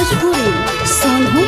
भोजपुरी सोनू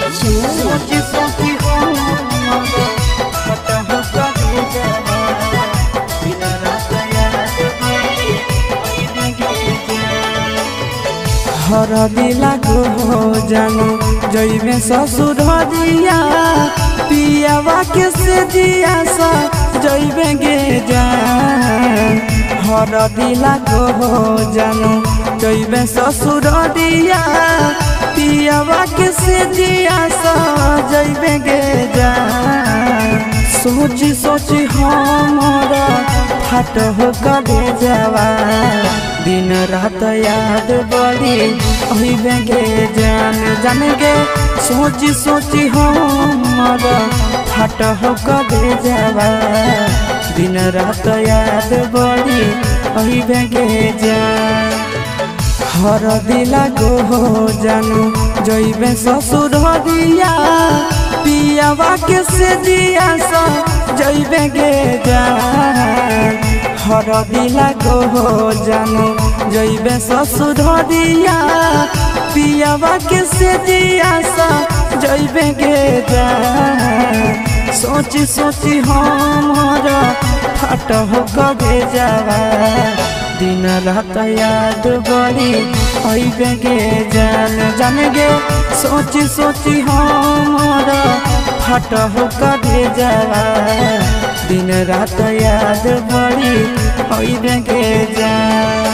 हर दिला गो जानो जइबे ससुर दिया पियावा के से दिया सा जइबे गे जान। हर दिला गो जानो जइबे ससुर दिया पियावा के से दिया सा जइबे गे जान। सोची सोची हमारा फट हो कबे जावा दिन रात याद बड़ी अहिबे गे जान जान गे। सोची सोची हमारा फट हो कबे जावा दिन रात याद बड़ी अहिबे गे जान। हर दिला गो जानू जइबे ससुर दिया पियावा के से दिया सा जइबे गे जान। हर दिला गो जानू जइबे ससुर दिया पियावा के से दिया सा जइबे गे जान। सोची सोची हमारा फट हो कबे जावा दिन रात याद बड़ी अइबे गे जान जान गे। सोची सोची हमारा फट हो कबे जावा दिन रात याद बड़ी अइबे गे जान।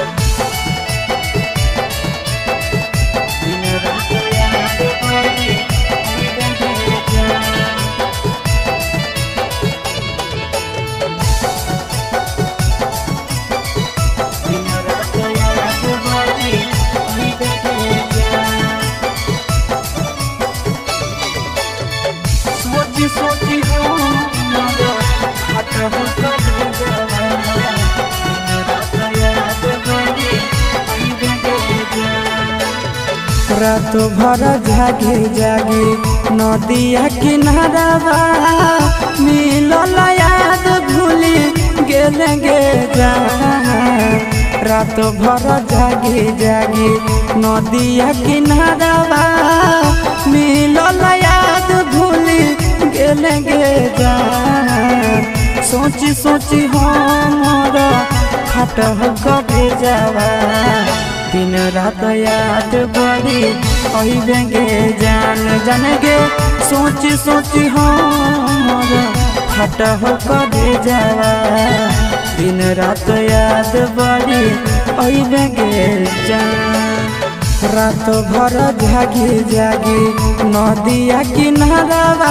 रात भर जागे जागे नदिया किनारा मिलल याद भूली गेले गे जान। रात भर जागे जागे नदिया किनारा मिलल याद भूली गेले गे जान। सोची सोची हमारा फट हो कबे जावा दिन रात याद बड़ी अइबे गे जान जान गे। सोची सोची हमारा फट हो कबे जावा दिन रात याद बड़ी अइबे गे जान। रात भर जागी जागी नदिया किनारा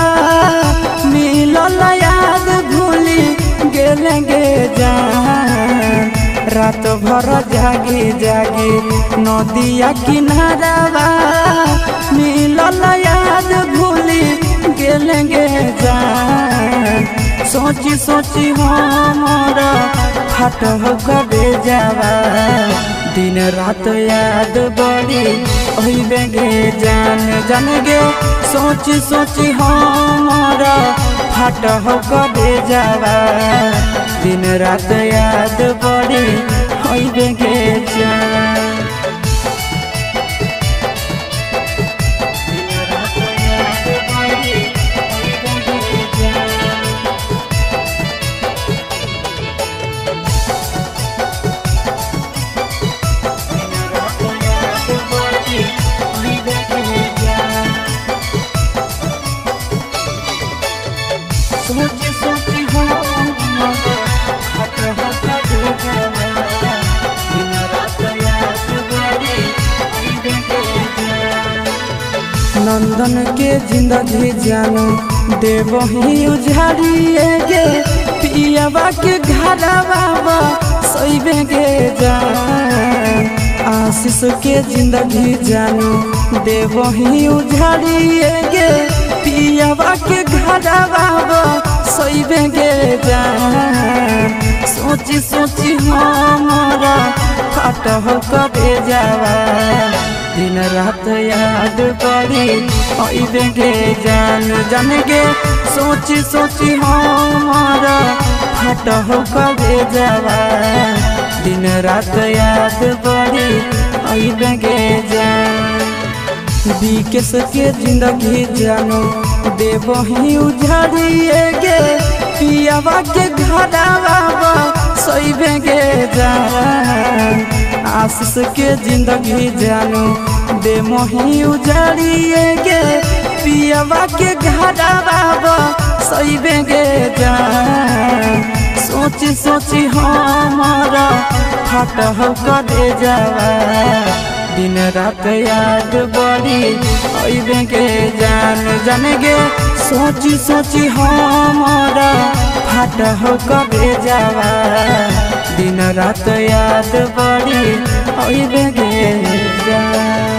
मिलल याद भूली गेले गे जान। रात भर जागी जागी नदिया किनारा मिलल याद भूली गेले गे जान। सोची सोची हमारा फट हो कबे जावा दिन रात याद बड़ी अइबे गे जान जान गे। सोची सोची हमारा फट हो कबे जावा दिन रात याद बड़ी अइबे गे जान। सोची सोची नंदन के जिंदगी जानो देव ही उजाड़िए गे पियावा के घरवा सइबे गे जान। आशीष के जिंदगी जानो देव ही उजाड़िए गे पियावा के घरवा सइबे गे जान। सोची सोची हमारा फट हो कबे जावा दिन रात याद बड़ी अइबे गे जान जान गे। सोची सोची हमारा फट हो कबे जावा दिन रात याद बड़ी अइबे गे जान। विकेश के जिंदगी जानो देवही उजाड़िए गे पियावा के घरवा सोइबे गे जान। आशीष के जिंदगी जानो देवही उजाड़िए गे पियावा के घरवा सोइबे गे जान। सोची सोची हमारा फट हो करे जावा दिन रात याद बड़ी अइबे के जान जान गे। सोची सोची हमारा फट हो करे जावा दिन रात याद बड़ी अइबे के जान।